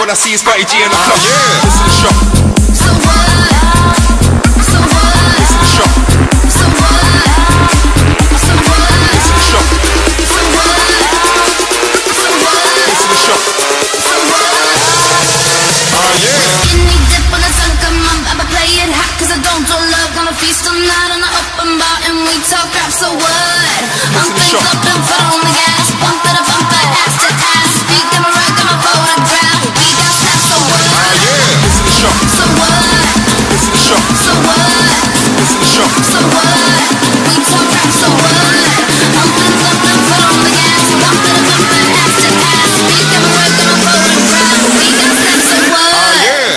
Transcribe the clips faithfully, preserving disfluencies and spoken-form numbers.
what I see is thirty G in the club. Yeah, listen to the shot. So what? So what? Listen to the shot. So what? So what? Listen to the shot. So what? So what? Listen to the shot. So what? Ah yeah. Skinny dip when the sun come up, I'ma play it hot 'cause I don't do love. Gonna feast all night on the open bar and we talk rap. So what? I'm thinking up and foot on the gas, bump it up, bump it, ass to ass. Speak them around, got my photograph. We got snaps. So what? Ah yeah. Listen to the shot. So what? Listen to the shot. So what? Listen to the shot. So what? We talk rap. So what? I'm thinking up and foot on the gas, bump it up, bump it, ass to ass. Speak them around, got my photograph. We got snaps. So what? Ah yeah.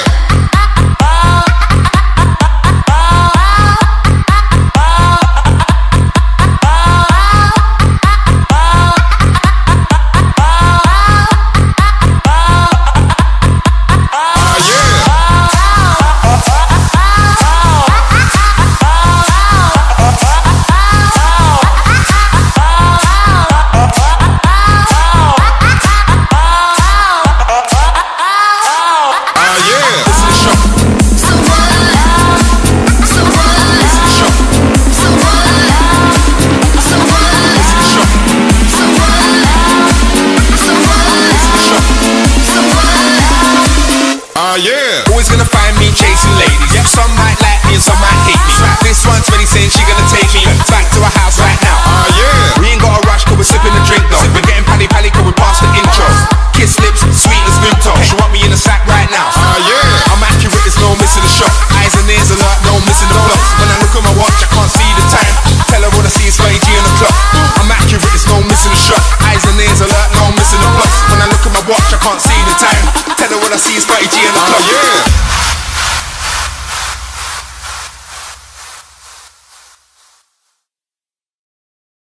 Uh, yeah. Always gonna find me chasing ladies. Yep. Some might like me and some might hate me. This one's really saying she gonna take me back to her house right now. Uh, yeah. We ain't got a rush 'cause we're sipping the drink though. We're getting pally pally 'cause we're past the intro. Kiss lips, sweet as Vimto. She want me in the sack right now. Uh, yeah. I'm accurate, there's no missing the shot. Eyes and ears alert, no missing the blocks. When I look at my watch, I can't see the time. Tell her what I see is thirty G on the clock. I'm accurate, there's no missing the shot. Eyes and ears alert, no missing the blocks. When I look at my watch, I can't see the time. Tell her what I see is thirty G on the clock. Yeah.